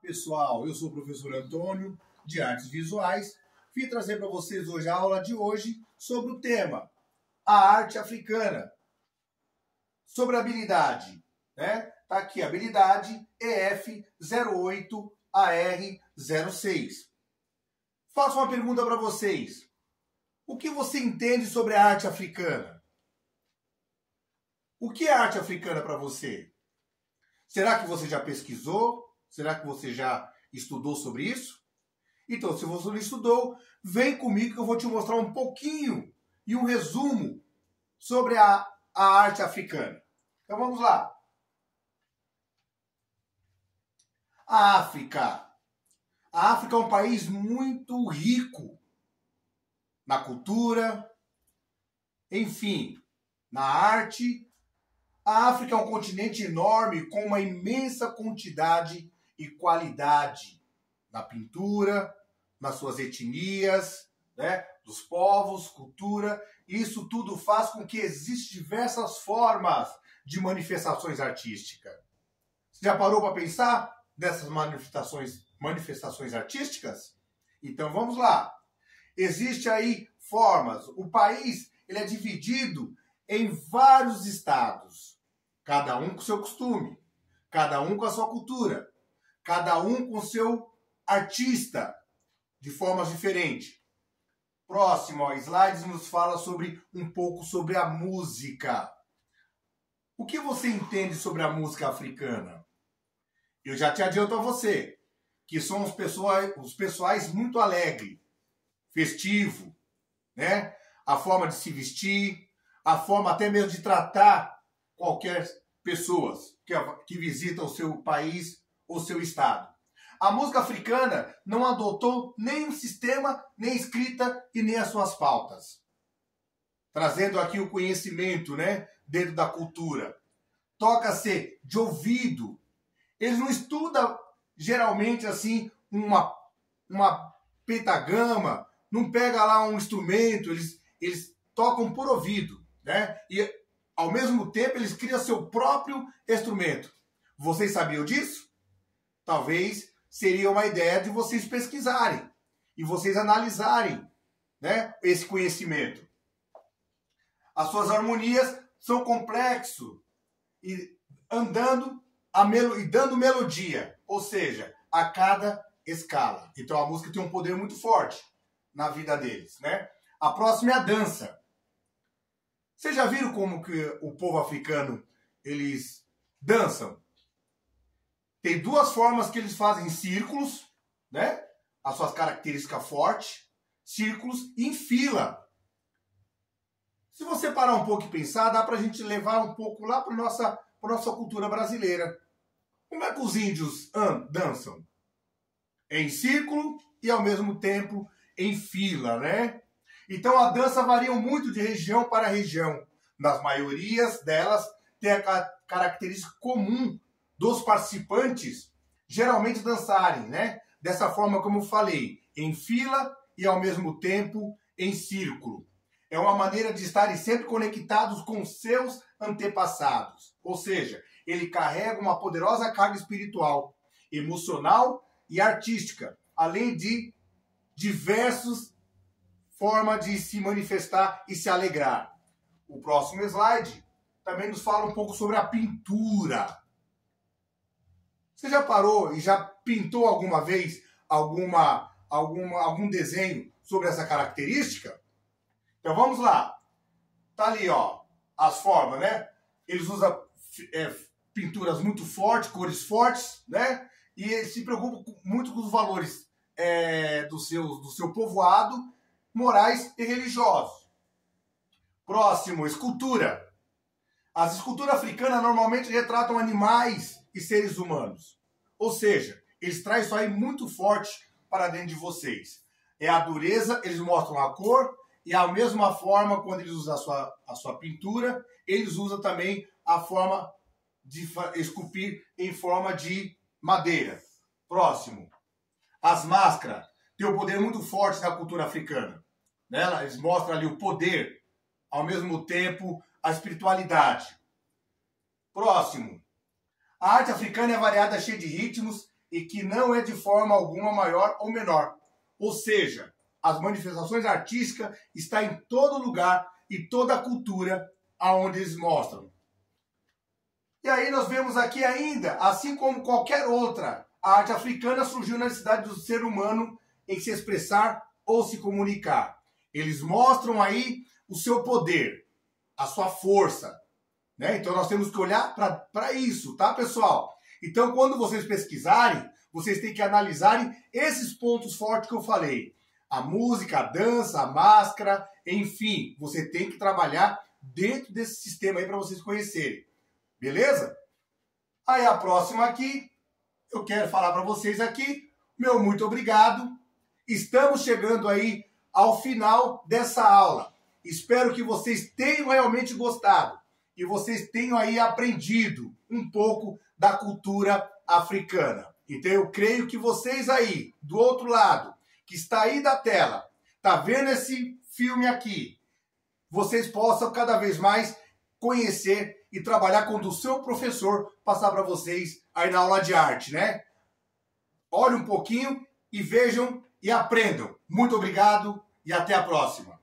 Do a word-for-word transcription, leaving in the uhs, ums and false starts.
Pessoal, eu sou o professor Antônio, de Artes Visuais. Vim trazer para vocês hoje a aula de hoje sobre o tema a arte africana. Sobre a habilidade, né? Tá aqui, habilidade E F zero oito A R zero seis. Faço uma pergunta para vocês. O que você entende sobre a arte africana? O que é arte africana para você? Será que você já pesquisou? Será que você já estudou sobre isso? Então, se você não estudou, vem comigo que eu vou te mostrar um pouquinho e um resumo sobre a, a arte africana. Então vamos lá. A África. A África é um país muito rico na cultura, enfim, na arte. A África é um continente enorme com uma imensa quantidade e qualidade na pintura, nas suas etnias, né, dos povos, cultura. Isso tudo faz com que existam diversas formas de manifestações artísticas. Você já parou para pensar nessas manifestações, manifestações artísticas? Então vamos lá. Existem aí formas. O país ele é dividido em vários estados, cada um com seu costume, cada um com a sua cultura, cada um com seu artista, de formas diferentes. Próximo, ó, slides nos fala sobre um pouco sobre a música. O que você entende sobre a música africana? Eu já te adianto a você que são os pessoais, os pessoais muito alegres, festivo, né? A forma de se vestir, a forma até mesmo de tratar qualquer pessoa que, que visita o seu país ou seu estado. A música africana não adotou nem um sistema, nem escrita e nem as suas pautas. Trazendo aqui o conhecimento, né, dentro da cultura. Toca-se de ouvido. Eles não estudam geralmente assim uma, uma pentagama, não pega lá um instrumento, eles, eles tocam por ouvido, né? E ao mesmo tempo eles criam seu próprio instrumento. Vocês sabiam disso? Talvez seria uma ideia de vocês pesquisarem e vocês analisarem, né, esse conhecimento. As suas harmonias são complexas e andando a melo, e dando melodia, ou seja, a cada escala. Então a música tem um poder muito forte na vida deles, né? A próxima é a dança. Vocês já viram como que o povo africano eles dançam? Tem duas formas que eles fazem círculos, né? As suas características fortes, círculos em fila. Se você parar um pouco e pensar, dá pra gente levar um pouco lá para nossa, para nossa cultura brasileira. Como é que os índios dançam? Em círculo e ao mesmo tempo em fila, né? Então a dança varia muito de região para região. Nas maiorias delas tem a característica comum dos participantes geralmente dançarem, né? Dessa forma como eu falei, em fila e ao mesmo tempo em círculo. É uma maneira de estarem sempre conectados com seus antepassados. Ou seja, ele carrega uma poderosa carga espiritual, emocional e artística, além de diversas formas de se manifestar e se alegrar. O próximo slide também nos fala um pouco sobre a pintura. Você já parou e já pintou alguma vez alguma, alguma, algum desenho sobre essa característica? Então vamos lá. Tá ali, ó, as formas, né? Eles usam é, pinturas muito fortes, cores fortes, né? E eles se preocupam muito com os valores é, do, seu, do seu povoado, morais e religiosos. Próximo, escultura. As esculturas africanas normalmente retratam animais e seres humanos. Ou seja, eles trazem isso aí muito forte para dentro de vocês. É a dureza, eles mostram a cor, e a mesma forma, quando eles usam a sua, a sua pintura, eles usam também a forma de esculpir em forma de madeira. Próximo. As máscaras têm um poder muito forte na cultura africana. Né? Eles mostram ali o poder, ao mesmo tempo a espiritualidade. Próximo. A arte africana é variada, cheia de ritmos e que não é de forma alguma maior ou menor. Ou seja, as manifestações artísticas estão em todo lugar e toda a cultura aonde eles mostram. E aí nós vemos aqui ainda, assim como qualquer outra, a arte africana surgiu na necessidade do ser humano em se expressar ou se comunicar. Eles mostram aí o seu poder, a sua força, né? Então nós temos que olhar para isso, tá, pessoal? Então quando vocês pesquisarem, vocês têm que analisarem esses pontos fortes que eu falei. A música, a dança, a máscara, enfim, você tem que trabalhar dentro desse sistema aí para vocês conhecerem. Beleza? Aí a próxima aqui, eu quero falar para vocês aqui, meu muito obrigado. Estamos chegando aí ao final dessa aula. Espero que vocês tenham realmente gostado e vocês tenham aí aprendido um pouco da cultura africana. Então eu creio que vocês aí, do outro lado, que está aí da tela, tá vendo esse filme aqui, vocês possam cada vez mais conhecer e trabalhar quando o seu professor passar para vocês aí na aula de arte, né? Olhem um pouquinho e vejam e aprendam. Muito obrigado e até a próxima.